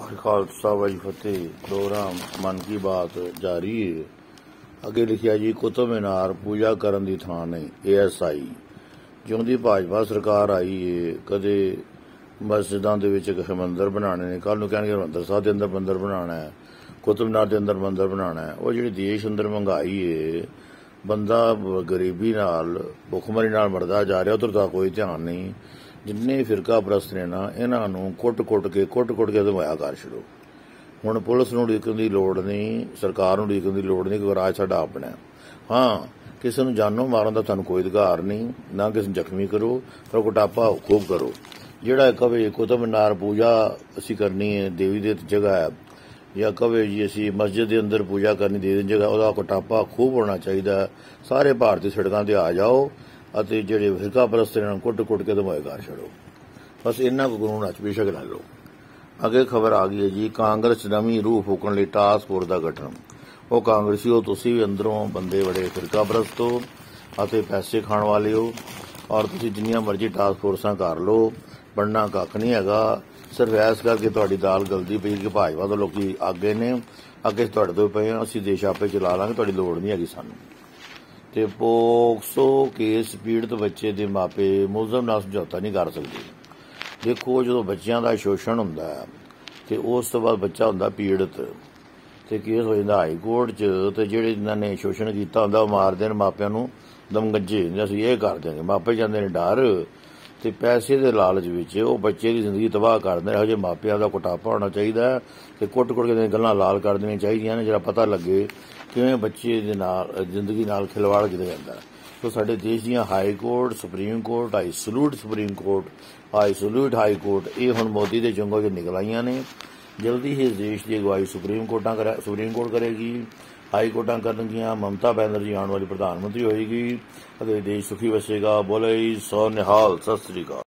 खालसा वाली फतेह प्रोग्राम मन की बात जारी है। अगे लिखिया जी कुतुब मीनार पूजा करन दी थां नहीं ASI जिउं दी भाजपा सरकार आई है कदे मस्जिदां दे विच इक मंदिर बनाने ने कल नूं कहणगे हरिमंदर साहिब दे अंदर मंदिर बनाना है कुतुब मीनार दे अंदर मंदिर बनाना है। वो जिहड़ी देश अंदर महंगाई है बंदा गरीबी नाल भुखमरी नाल मरदा जा रहा उधर दा कोई ध्यान नहीं। जिन्ने फिरका परस्त ने ना इन्हां नूं कुट के धमाया कर छड़ो। हुण पुलिस नूं उड़ीकण दी लोड़ नहीं, सरकार नूं उड़ीकण दी लोड़ नहीं कि राज साडा अपना है। हाँ किसी नूं जानों मारन दा तुहानूं कोई अधिकार नहीं, ना किसी नूं जख्मी करो पर कुटापा खूब करो। जिहड़ा कहे कुतुब मीनार पूजा असीं करनी है देवी दी जगह है या कहे जी असीं मस्जिद दे अंदर पूजा करनी देवी दी जगह उहदा कुटापा खूब होना चाहिए। सारे भारतीय सड़कों ते आ जाओ ਅਤੇ ਜਿਹੜੇ ਫਿਰਕਾ ਪ੍ਰਸਤ ਇਹਨਾਂ ਨੂੰ ਕੁੱਟ ਕੇ ਧਮਾਏ ਕਰ ਛੱਡੋ। ਬਸ ਇੰਨਾ ਕੁ ਕਾਨੂੰਨ ਅੱਜ ਬੇਸ਼ੱਕ ਲੈ ਲਓ। ਅੱਗੇ ਖਬਰ ਆ ਗਈ ਹੈ ਜੀ ਕਾਂਗਰਸ ਨਵੀਂ ਰੂਹ ਫੂਕਣ ਲਈ ਟਾਸਕ ਫੋਰਸ ਦਾ ਗਠਨ। ਉਹ ਕਾਂਗਰਸੀ ਹੋ ਤੁਸੀਂ ਵੀ ਅੰਦਰੋਂ ਬੰਦੇ ਬੜੇ ਫਿਰਕਾ ਪ੍ਰਸਤ ਹੋ ਅਤੇ ਪੈਸੇ ਖਾਣ ਵਾਲੇ ਹੋ ਔਰ ਤੁਸੀਂ ਜਿੰਨੀਆਂ ਮਰਜ਼ੀ ਟਾਸਕ ਫੋਰਸਾਂ ਕਰ ਲਓ ਬਣਨਾ ਕੱਖ ਨਹੀਂ ਹੈਗਾ। ਸਿਰਫ ਐਸ ਕਰਕੇ ਤੁਹਾਡੀ ਦਾਲ ਗਲਦੀ ਪਈ ਕਿ ਭਾਜਪਾ ਤੋਂ ਲੋਕੀ ਅੱਗੇ ਨੇ ਅੱਗੇ ਤੁਹਾਡੇ ਤੋਂ ਪਏ ਆ ਅਸੀਂ ਦੇਸ਼ ਆਪੇ ਚਲਾ ਲਾਂਗੇ ਤੁਹਾਡੀ ਲੋੜ ਨਹੀਂ ਹੈਗੀ ਸਾਨੂੰ। ਤੇ ਪੋਕਸੋ ਕੇਸ ਪੀੜਤ ਬੱਚੇ ਦੇ ਮਾਪੇ ਮੁਲਜ਼ਮ ਨਾਲ ਸਮਝੌਤਾ ਨਹੀਂ ਕਰ ਸਕਦੇ। ਦੇਖੋ ਜਦੋਂ ਬੱਚਿਆਂ ਦਾ ਸ਼ੋਸ਼ਣ ਹੁੰਦਾ ਤੇ ਉਸ ਤੋਂ ਬਾਅਦ ਬੱਚਾ ਹੁੰਦਾ ਪੀੜਤ ਤੇ ਕੇਸ ਹੋ ਜਾਂਦਾ ਹਾਈ ਕੋਰਟ 'ਚ ਤੇ ਜਿਹੜੇ ਜਿਨ੍ਹਾਂ ਨੇ ਸ਼ੋਸ਼ਣ ਕੀਤਾ ਹੁੰਦਾ ਉਹ ਮਾਰਦੇ ਨੇ ਮਾਪਿਆਂ ਨੂੰ ਦਮਗੱਜੇ ਅਸੀਂ ਇਹ ਕਰ ਦਿਆਂਗੇ। ਮਾਪੇ ਜਾਂਦੇ ਨੇ ਡਰ ਤੇ ਪੈਸੇ ਦੇ ਲਾਲਚ ਵਿੱਚ ਉਹ ਬੱਚੇ ਦੀ ਜ਼ਿੰਦਗੀ ਤਬਾਹ ਕਰਦੇ ਨੇ। ਇਹੋ ਜਿਹੇ ਮਾਪਿਆਂ ਦਾ ਕੁਟਾਪਾ ਹੋਣਾ ਚਾਹੀਦਾ ਤੇ ਕੁੱਟ ਕੇ ਗੱਲਾਂ ਲਾਲ ਕਰ ਦੇਣੀਆਂ ਚਾਹੀਦੀਆਂ ਨੇ ਜਿਹੜਾ ਪਤਾ ਲੱਗੇ ਕਿਵੇਂ ਬੱਚੇ ਦੇ ਨਾਲ ਜ਼ਿੰਦਗੀ ਨਾਲ ਖਿਲਵਾੜ ਕੀਤਾ ਜਾਂਦਾ। ਸੋ ਸਾਡੇ ਦੇਸ਼ ਦੀਆਂ high court supreme court I salute supreme court I salute high court ਇਹ ਹੁਣ ਮੋਦੀ ਦੇ ਜੰਗੋਂ 'ਚ ਨਿਕਲ ਆਈਆਂ ਨੇ। ਜਲਦੀ ਹੀ ਦੇਸ਼ ਦੀ ਅਗਵਾਈ ਸੁਪਰੀਮ ਕੋਰਟ ਕਰੇਗੀ, ਹਾਈ ਕੋਰਟਾਂ ਕਰਨਗੀਆਂ। ਮਮਤਾ ਬੈਨਰਜੀ ਆਉਣ ਵਾਲੀ ਪ੍ਰਧਾਨ ਮੰਤਰੀ ਹੋਏਗੀ ਅਤੇ ਦੇਸ਼ ਸੁਖੀ ਵਸੇਗਾ। ਬੋਲੇ ਸੋ ਨਿਹਾਲ, ਸਤਿ ਸ੍ਰੀ ਅਕਾਲ।